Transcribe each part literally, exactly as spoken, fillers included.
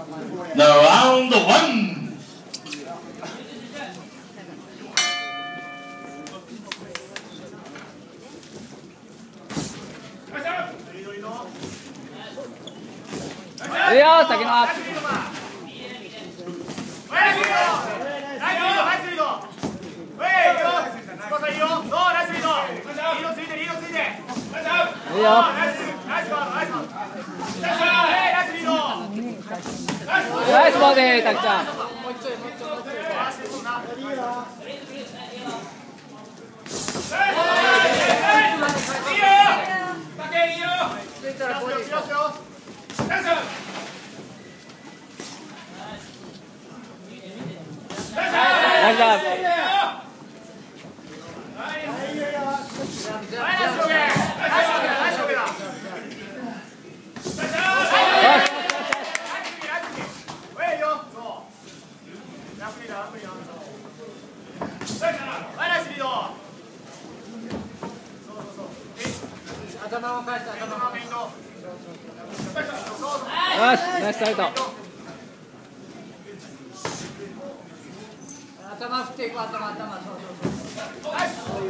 The round one. Ja, tack enough.ナイスボーデー、たくちゃん。ナイスだ。 頭を返して頭を返して。 ナイス、ナイスサイト。 頭振っていく、頭、頭、そうそうそう。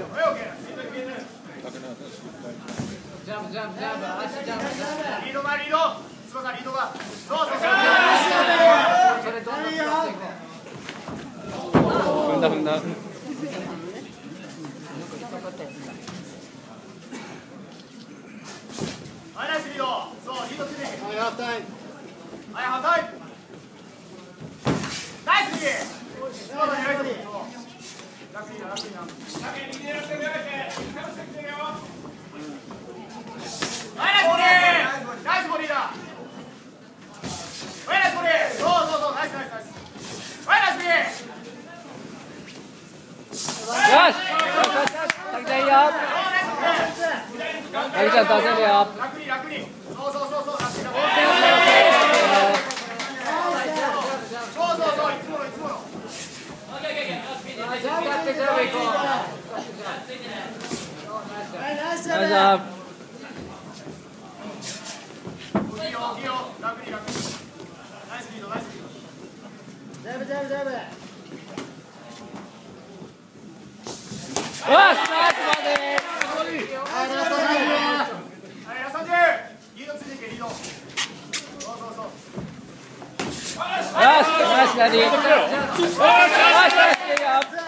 ジャンプ、ジャンプ、ジャンプ、足ジャンプ、ジャンプ。リードが、リード。つばさん、リードが。そうそうそう。それどんどん使っていこう。 踏んだ踏んだ。 はい、ナイスリード。そう、リードついていけ。 はい、ハーフタイム。 はい、ハーフタイム。ナイスリー。そうだね、ナイスリー。楽にな、楽にな。はい、ナイスボディ。ナイスボディだ。はい、ナイスボディ。そうそうそう、ナイスナイスナイス。はい、ナイスボディ。 よし、たくちゃんいいよ。たくちゃん出せるよ。 楽に楽に。そうそうそうそう、楽に楽に。そうそうそう、いつものいつもの。 ジャンプやって、ジャンプいこう。 ナイスだ。 いいよ、いいよ、楽に楽に。ナイスリード、ナイスリード。 ジャンプ、ジャンプ、ジャンプ。 よし、ナイスボディ。 はい、ラストじゅう。 はい、ラストじゅう。リードついていけ、リード。そうそうそう。 よし、ナイスダディ。よし、ナイスダディ。